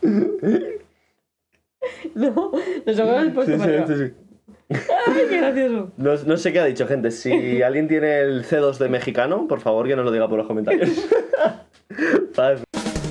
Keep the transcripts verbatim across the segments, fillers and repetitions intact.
No, nos hemos puesto Sí, para sí, arriba. sí, sí. Ay, qué gracioso. No, no sé qué ha dicho, gente. Si alguien tiene el C dos de mexicano, por favor que nos lo diga por los comentarios. ¿Sabes?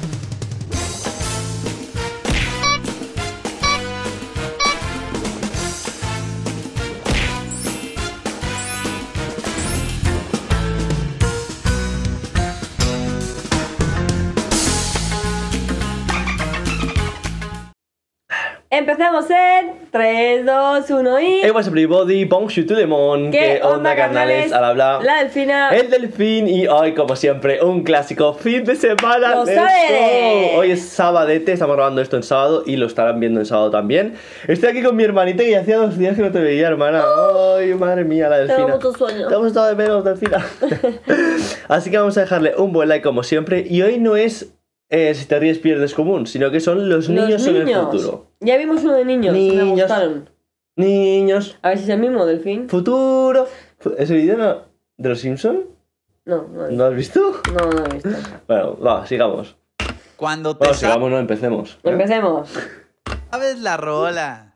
Empezamos en tres, dos, uno y... Hey, what's up everybody, bonjour tout le monde. ¿Qué onda, carnales? Al habla La delfina. el delfín y hoy, como siempre, un clásico fin de semana. ¡Los Let's go. sábados! Hoy es sabadete, estamos grabando esto en sábado y lo estarán viendo en sábado también. Estoy aquí con mi hermanita que hacía dos días que no te veía, hermana. Ay, madre mía, la delfina. Tengo mucho sueño. Te hemos estado de menos, delfina. Así que vamos a dejarle un buen like como siempre. Y hoy no es eh, si te ríes pierdes común, sino que son los, Los niños, en el niños. futuro. Ya vimos uno de niños, me Niños. gustaron. Niños, A ver si es el mismo, delfín. futuro. ¿Ese vídeo no- de los Simpsons? No, no he ¿No visto. has visto? No, no he visto. Bueno, va, sigamos. Cuando te Bueno, sigamos, no empecemos. Empecemos. sabes la rola.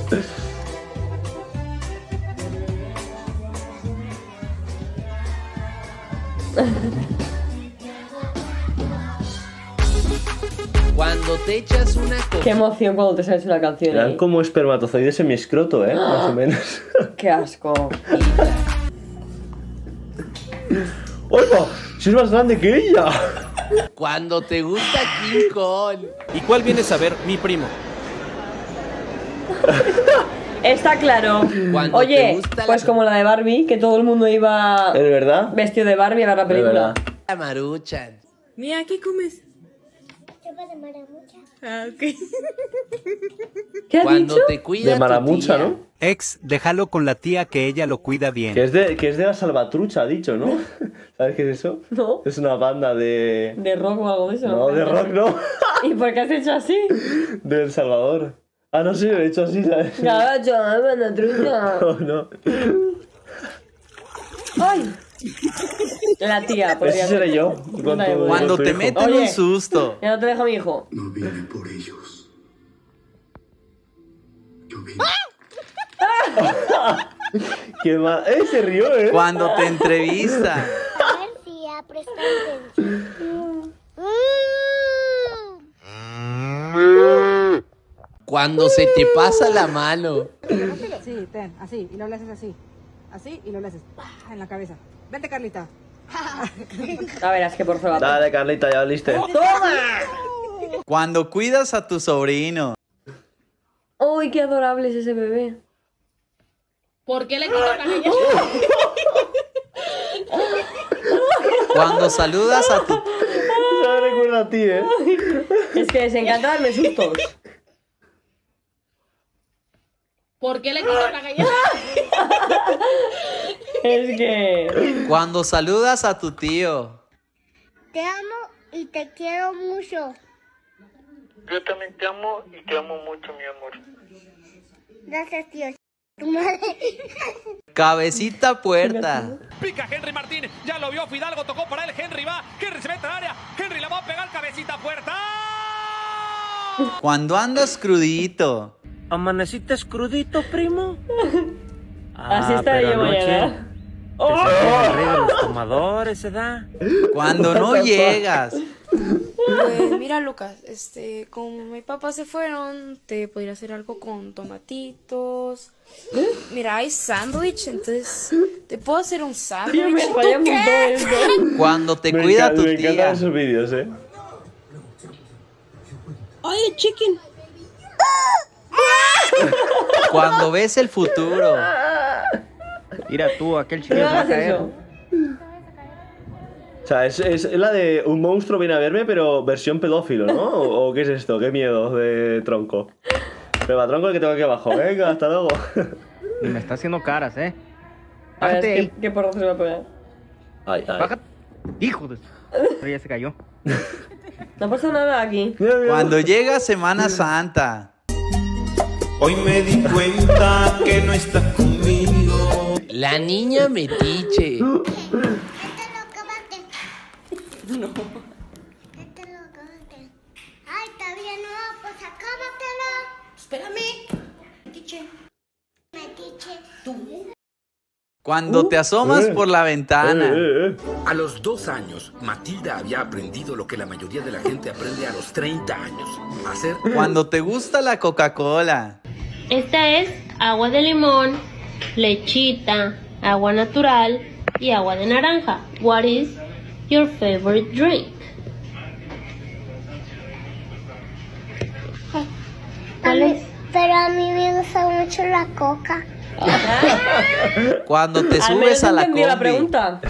Cuando te echas una copa. Qué emoción cuando te sabes una canción Eran ahí. como espermatozoides en mi escroto, ¿eh? Más o menos. Qué asco. ¡Oiga! ¡Si es más grande que ella! Cuando te gusta King Kong. ¿Y cuál vienes a ver? Mi primo. Está claro. Cuando te Oye, gusta la- pues como la de Barbie, que todo el mundo iba ¿Es verdad? vestido de Barbie a ver la Es película. verdad. La Maruchan. Mira, ¿qué comes? Sopa de maramucha. Ah, ok. ¿Qué has Cuando dicho? te cuida De maramucha, tu tía. ¿no? Ex, déjalo con la tía que ella lo cuida bien. Que es de, que es de la salvatrucha, ha dicho, ¿no? ¿Sabes qué es eso? No. Es una banda de... De rock o algo de eso. No, de rock no. ¿Y por qué has hecho así? De El Salvador. Ah, no, sí, lo he hecho así, ¿sabes? Gacho, buena trucha. No, no. ¡Ay! La tía, podría Ese seré ser. yo. Con Da igual. tu- Cuando con tu te hijo. meten Oye. un susto. Ya no te deja mi hijo. No vine por ellos. Yo vine. Qué mal. ¡Eh, se rió, eh! Cuando te entrevista. A ver si ya presta atención. Cuando se te pasa la mano. Sí, ten, así, y lo le haces así. Así, y lo le haces ¡pah! En la cabeza. Vente, Carlita. A verás que por favor. Dale, Carlita, ya liste. ¡Toma! Cuando cuidas a tu sobrino. ¡Uy, qué adorable es ese bebé! ¿Por qué le quitas la niña? Cuando saludas a tu... Eso me recuerda a ti, ¿eh? Es que les encanta darme sustos. ¿Por qué le quitas la galleta? Es que... Cuando saludas a tu tío. Te amo y te quiero mucho. Yo también te amo y te amo mucho, mi amor. Gracias, tío. Tu madre. Cabecita puerta. Pica Henry Martín, ya lo vio Fidalgo, tocó para él, Henry va, Henry se mete al área, Henry la va a pegar, cabecita puerta. Cuando andas crudito. ¿Amaneciste crudito, primo? Así estaré yo mañana. El rey de los tomadores, ¿se da? Cuando no llegas. Pues mira, Lucas, este, como mi papá se fueron, te podría hacer algo con tomatitos. Mira, hay sándwich, entonces te puedo hacer un sándwich. Tío, me ¿Tú falla un qué? montón esto. Cuando te Me cuida encan- tu Me encantan tía. esos vídeos, ¿eh? Oye, chicken. Cuando ves el futuro. Mira tú, aquel No chiquillo se va a hagas caer. eso. O sea, es, es la de un monstruo viene a verme, pero versión pedófilo, ¿no? ¿O, o qué es esto? ¿Qué miedo de tronco? Pero va, tronco, el que tengo aquí abajo. Venga, hasta luego. Y me está haciendo caras, ¿eh? A ver, Bájate ¿qué, ahí. qué porro se va a pegar? Ay, ay. Bájate. Hijo de... Pero ya se cayó. No pasa nada aquí. Mira, mira. Cuando llega Semana Santa. Hoy me di cuenta que no estás conmigo. La niña metiche. Este lo acabaste. No. Este lo acabaste. Ay, todavía no, Espérame. Metiche. Metiche. Tú. Cuando te asomas eh, por la ventana. Eh, eh, eh. A los dos años, Matilda había aprendido lo que la mayoría de la gente aprende a los treinta años. Hacer... Cuando te gusta la Coca-Cola. Esta es agua de limón, lechita, agua natural y agua de naranja. What is your favorite drink? ¿Cuál es? Pero a mí me gusta mucho la coca. Cuando te Al subes menos a la entendí la combi. pregunta.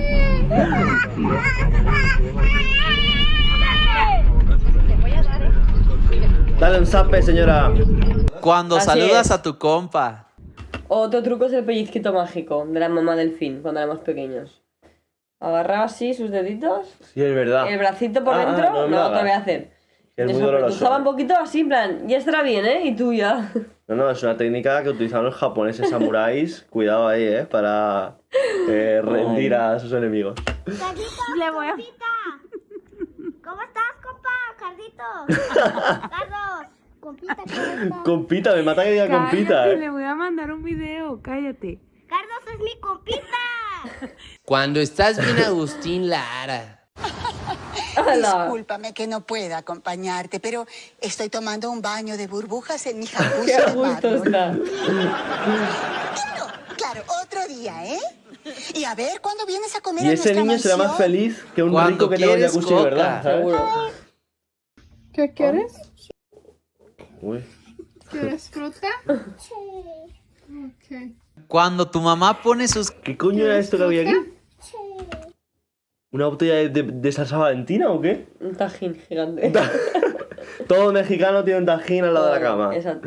Dale un zape, señora. Cuando Así saludas es. a tu compa. Otro truco es el pellizquito mágico de la mamá delfín cuando éramos pequeños. Agarraba así sus deditos, Sí, es verdad. el bracito por Ah, dentro, no no, me lo te lo voy a hagas. hacer. Es muy Eso, doloroso. apretujaba un poquito así, en plan, ya estará bien, ¿eh? Y tú ya. No, no, es una técnica que utilizaban los japoneses samuráis. Cuidado ahí, ¿eh? Para eh, rendir a sus enemigos. Carlitos, Le voy a- compita. ¿Cómo estás, compa? Carlitos. Carlos. Compita, ¿cómo estás? Compita, me mata que diga compita, Cállate, ¿eh? le voy a mandar un video, cállate. Carlos es mi compita. Cuando estás bien Agustín Lara. Hola. Discúlpame que no pueda acompañarte, pero estoy tomando un baño de burbujas en mi jacuzzi Qué a de gusto mármol. está. No, claro, otro día, ¿eh? Y a ver, ¿cuándo vienes a comer Y a ese nuestra niño será más mansión? feliz que un Cuando rico que tenga un quieres jacuzzi, coca. ¿verdad? ¿Sabes? Seguro. ¿Qué quieres? Uy. ¿Quieres fruta? Sí. Ok. Cuando tu mamá pone sus... ¿Qué coño era esto que había aquí? Sí. ¿Una botella de, de, de salsa valentina o qué? Un tajín gigante. Todo mexicano tiene un tajín al lado de la cama. Exacto.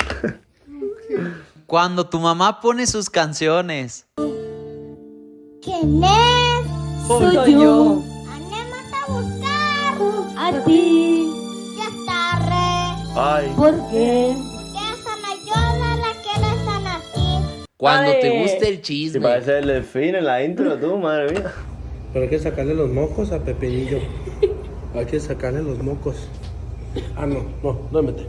Cuando tu mamá pone sus canciones. ¿Quién es? Soy yo. Anemos a buscar. A ti, Ya está re. Ay. ¿por qué? Que sana yo la la que la sana así. Cuando Ay. te gusta el Si chisme. parece el delfín en la intro, tú, madre mía. Pero hay que sacarle los mocos a Pepinillo. Hay que sacarle los mocos. Ah, no, no, duérmete.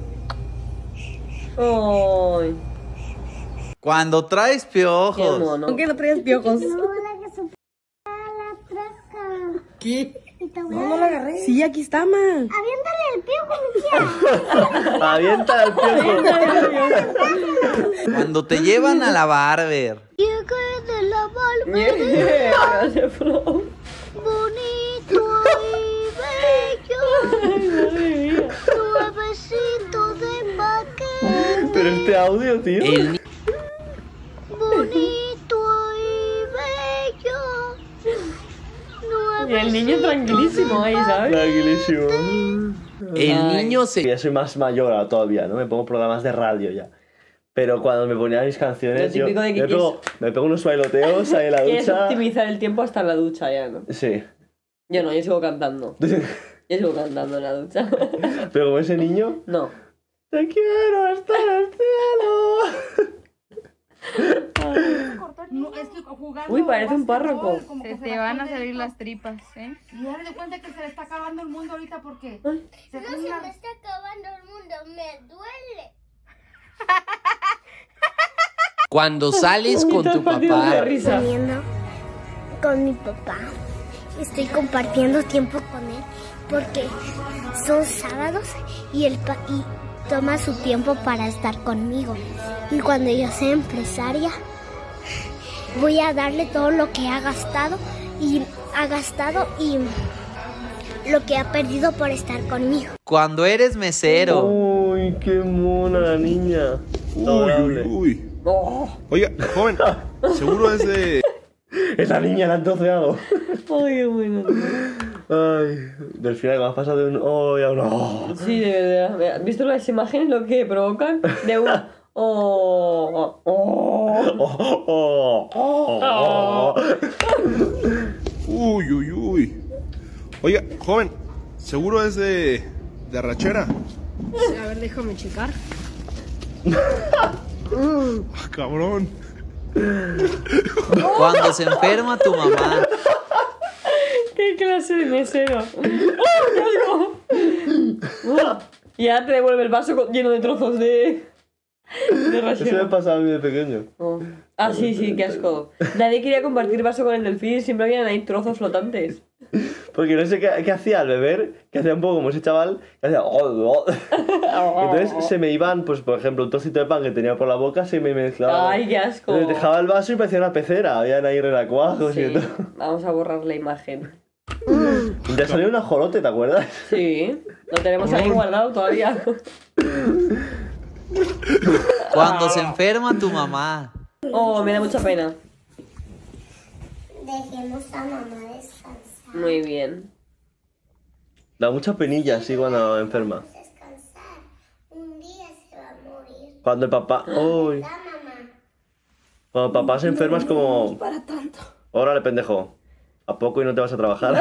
Ay, Cuando traes qué piojos. mono. ¿Por qué no traes piojos? No la que su la traca. ¿Qué? Y te voy a... agarré. Sí, aquí está, ma. Aviéntale el piojo, Lucía. Avienta el piojo. Cuando te llevan a la barber. Llegué de la barba. Gracias, Flo. Bonito y bello. Nuevecito de paquete. Pero este audio, tío. El ni- Bonito y bello. Y el niño tranquilísimo ahí, ¿sabes? Tranquilísimo. El Ay. niño se... Ya soy más mayor ahora todavía, ¿no? Me pongo programas de radio ya. Pero cuando me ponía mis canciones, Lo yo típico de que me, pego, me pego unos bailoteos ahí en la Quieres ducha. optimizar el tiempo hasta en la ducha ya, ¿no? Sí. Yo no, yo sigo cantando. Yo sigo cantando en la ducha. Pero como ese niño, No. te quiero hasta el cielo. No, es que jugando. Uy, parece un párroco. Se te van a salir las tripas, ¿eh? Y dale de cuenta que se le está acabando el mundo ahorita porque. No se me está acabando el mundo, me duele. Cuando sales con tu papá. Comiendo con mi papá. Estoy compartiendo tiempo con él porque son sábados y él pa y toma su tiempo para estar conmigo. Y cuando yo sea empresaria, voy a darle todo lo que ha gastado y ha gastado y lo que ha perdido por estar conmigo. Cuando eres mesero. Uy, qué mona la niña. Uy, uy, uy. Oh. Oiga, joven, seguro es de... Esa niña la han troceado. Ay, qué bueno. Ay, del final, me has pasado de un oh y a un oh. Sí, de verdad. ¿Has visto las imágenes lo que provocan? De un oh, oh, Oh, oh, oh, oh. Uy, uy, uy. Oiga, joven, seguro es de... de arrachera. A ver, déjame checar. Ah, cabrón. Cuando se enferma tu mamá. ¿Qué clase de mesero? ¡Oh, qué algo! Y ahora te devuelve el vaso con- lleno de trozos de... de Eso me ración. pasaba a mí de pequeño. Oh. Ah, sí, sí, qué asco. Nadie quería compartir vaso con el delfín, siempre habían ahí trozos flotantes. Porque no sé qué, qué hacía al beber, que hacía un poco como ese chaval, que hacía... oh, oh. Entonces se me iban, pues por ejemplo, un trocito de pan que tenía por la boca, se me mezclaba. Ay, qué asco. Entonces dejaba el vaso y parecía una pecera, habían ahí renacuajos Sí, y todo. vamos a borrar la imagen. Ya salió un ajolote, ¿te acuerdas? Sí, lo tenemos ahí guardado todavía. Cuando se enferma tu mamá. Oh, me da mucha pena. Dejemos a mamá descansar. Muy bien. Da mucha penilla así cuando enferma. Descansar. Un día se va a morir. Cuando el papá... Uy. ¿Verdad, mamá? Cuando el papá se enferma es como... Para tanto. Órale, pendejo. ¿A poco y no te vas a trabajar?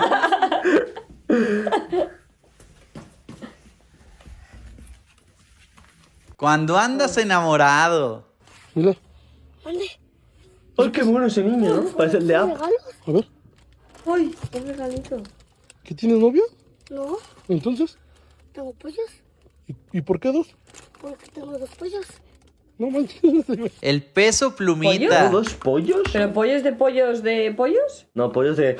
Cuando andas enamorado. Mira, ¿Dónde? ¡Ay, qué bueno ese niño! ¿No? Parece el de App. a ver, Uy, un regalito. ¿qué tienes novia? No, Entonces, tengo pollos. ¿y, y por qué dos? Porque tengo dos pollos. No manches. El peso plumita. ¿Tengo dos pollos? ¿Pero pollos de pollos de pollos? No, pollos de...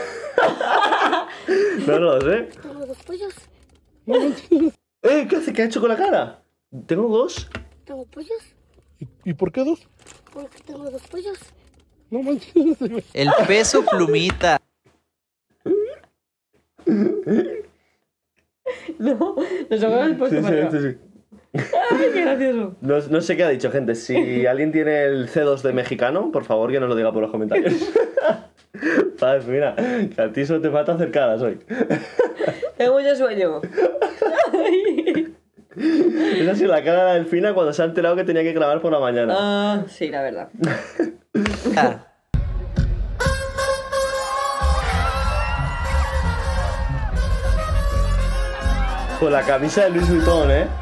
no, no lo sé. Tengo dos pollos. No manches. ¡Eh! ¿Qué hace? ¿Qué ha hecho con la cara? ¿Tengo dos? Tengo pollos. ¿Y, y por qué dos? Porque tengo dos pollos. No manches. El peso plumita. No, nos hemos puesto Sí, para sí, arriba. sí, sí. Ay, qué gracioso. No, no sé qué ha dicho, gente. Si alguien tiene el C dos de mexicano, por favor que nos lo diga por los comentarios. Sabes, mira, que a ti solo te falta hacer caras hoy. Tengo mucho sueño. Esa ha sido la cara de la delfina cuando se ha enterado que tenía que grabar por la mañana. Ah, sí, la verdad. Con la camisa de Luis Vuitton, ¿eh?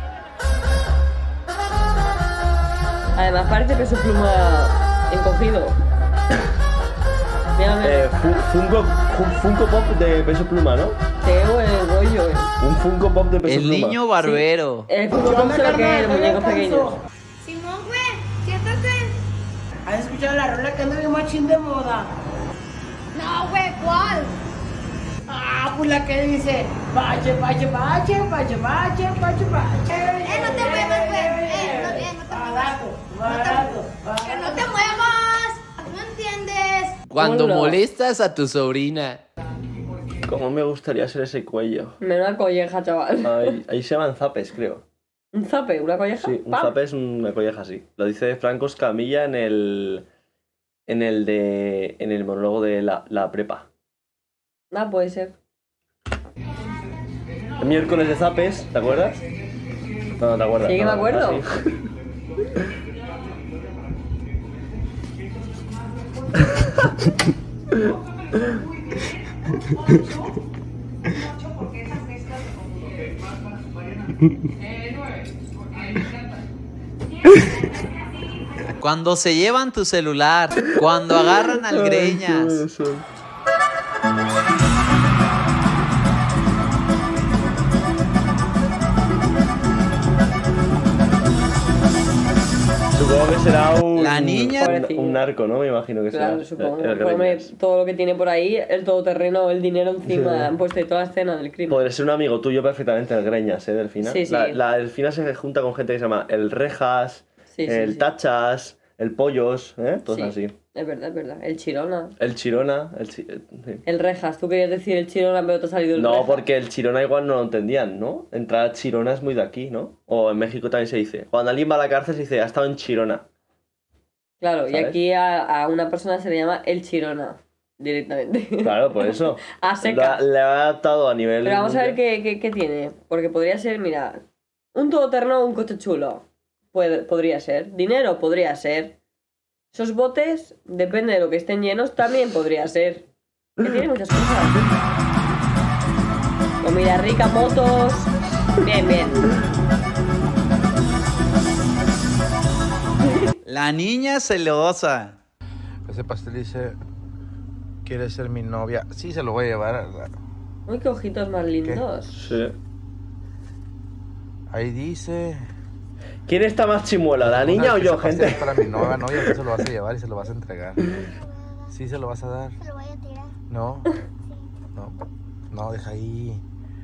Además parece peso pluma encogido. Mira, mira. Eh, fu- Funko, fu- Funko Pop de Peso Pluma, ¿no? Qué buen rollo, eh. Un Funko Pop de Peso El Pluma. niño barbero. El Funko Pop se lo que los muñecos pequeños. Simón, güey, siéntate. ¿Has escuchado la rola que anda bien machín de moda? No, güey, ¿cuál? Ah, pues la que dice Pache, pache, pache, pache, pache, pache, pache. Eh, no te muevas, güey. Eh, no, eh, no te muevas. Barato, Que no te muevas. ¿No entiendes? Cuando Hola. molestas a tu sobrina. Cómo me gustaría ser ese cuello. Menuda colleja, chaval. Ahí, ahí se llaman zapes, creo. ¿Un zape? ¿Una colleja? Sí, un ¡Pam! zape es una colleja así. Lo dice Franco Escamilla en el... En el de... En el monólogo de la, la prepa. Ah, puede ser. El miércoles de zapes, ¿te acuerdas? No, no te acuerdas. Sí que me no, acuerdo. ah, sí. Cuando se llevan tu celular. Cuando agarran al greñas. Supongo que será un... La niña- Un, un narco, ¿no? Me imagino que será. Claro, supongo. el- el Por hombre, Greñas. todo lo que tiene por ahí, el todoterreno, el dinero encima, Sí. han puesto ahí toda la escena del crimen. Podría ser un amigo tuyo perfectamente, el Greñas, ¿eh, Delfina? Sí, sí. La, la Delfina se junta con gente que se llama el Rejas, Sí, sí, el sí. Tachas, el Pollos, ¿eh? Todos Sí. así. Es verdad, es verdad. El Chirona. El Chirona, el chi- eh, sí. El Rejas. Tú querías decir el Chirona, pero te ha salido el No, Rejas. porque el Chirona igual no lo entendían, ¿no? Entrar a Chirona es muy de aquí, ¿no? O en México también se dice. Cuando alguien va a la cárcel se dice, ha estado en Chirona. Claro, y ¿sabes? aquí a, a una persona se le llama el Chirona. Directamente. Claro, por eso. A secas. Le ha adaptado a nivel... Pero vamos a ver qué, qué, qué tiene. Porque podría ser, mira, un todoterreno o un coche chulo. Puede, podría ser. Dinero podría ser. Esos botes, depende de lo que estén llenos, también podría ser. Que tiene muchas cosas. Comida rica, motos. Bien, bien. La niña celosa. Ese pastel dice, ¿quieres ser mi novia? Sí, se lo voy a llevar. Uy, qué ojitos más lindos. Sí. Ahí dice... ¿Quién está más chimuela, la niña o yo, gente? Es para mi nueva novia, tú se lo vas a llevar y se lo vas a entregar. ¿Sí se lo vas a dar? Se lo voy a tirar. No. No. No, deja ahí.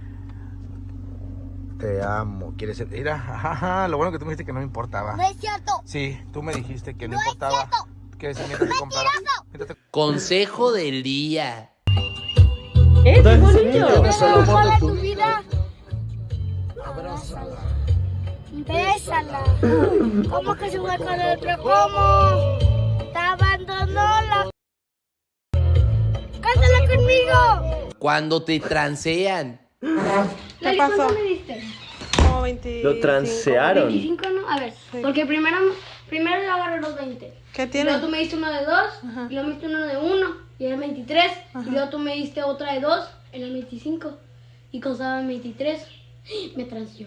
Te amo. ¿Quieres ser? Mira, ajá, lo bueno que tú me dijiste que no me importaba. No es cierto. Sí, tú me dijiste que no, No es importaba. cierto. Que si mientras te comprara. mientras te- Consejo del día. ¡Eh, qué bonito! ¿Cuál es tu vida? Abrázala. Bésala. ¿Cómo que se fue con el otro? ¿Cómo? Te abandonó la... ¡Cásala conmigo! Cuando te transean. ¿Qué pasó? ¿Cuánto me diste? Como veinticinco. Lo transearon. veinticinco, ¿no? A ver, porque primero, primero yo agarré los veinte. ¿Qué Y tiene? luego tú me diste uno de dos, y luego me diste uno de uno, y era veintitrés. Y luego tú me diste otra de dos, era veinticinco. Y costaba veintitrés. Me transió.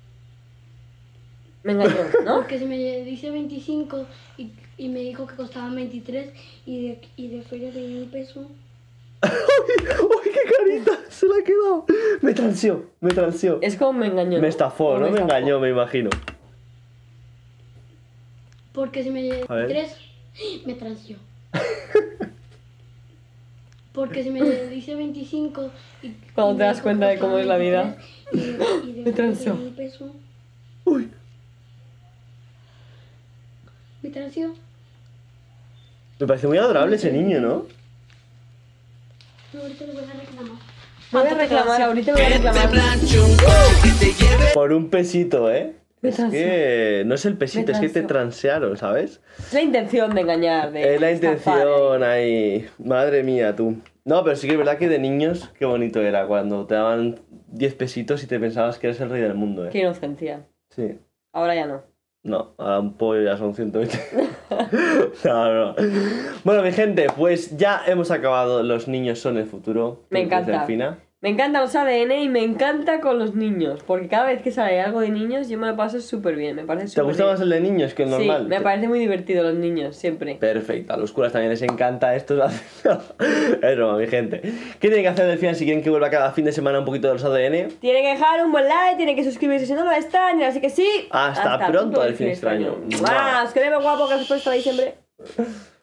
Me engañó, ¿no? Porque si me dice veinticinco y, y me dijo que costaba veintitrés y de, y de feria tenía un peso. ¡Uy, qué carita! Se la ha quedado. Me transió, me transió. Es como me engañó. Me estafó, Como ¿no? Me estafó. engañó, me imagino. Porque si me dice A ver. veintitrés, me transió. Porque si me dice veinticinco y... Cuando y te me das dijo cuenta que de cómo es la vida. costaba veintitrés Y, y de Me feria transió. tenía un peso. Me transió. Me parece muy adorable ese niño, ¿no? No, ahorita le voy a reclamar. Me voy a reclamar, ahorita me voy a reclamar. Por un pesito, ¿eh? Me Es transió. que no es el pesito, Me es que te transió. transearon, ¿sabes? Es la intención de engañar, de Es la estafar, intención ahí. Madre mía, tú. No, pero sí que es verdad que de niños, qué bonito era cuando te daban diez pesitos y te pensabas que eres el rey del mundo, Qué ¿eh? inocencia. Sí. Ahora ya no. No, ahora un pollo ya son ciento veinte. No, no. Bueno, mi gente, pues ya hemos acabado. Los niños son el futuro. Me Desde encanta. Delfina. Me encantan los A D N y me encanta con los niños. Porque cada vez que sale algo de niños, yo me lo paso súper bien. Me parece ¿Te súper gusta bien. más el de niños que el normal? Sí, me parece muy divertido los niños, siempre. Perfecto, a los curas también les encanta esto. Es broma, mi gente. ¿Qué tienen que hacer Delfina si quieren que vuelva cada fin de semana un poquito de los A D N? Tiene que dejar un buen like, tiene que suscribirse si no lo están. Así que sí. Hasta pronto, Delfín extraño. ¡Mua! Os queremos guapo, que os por estar ahí siempre.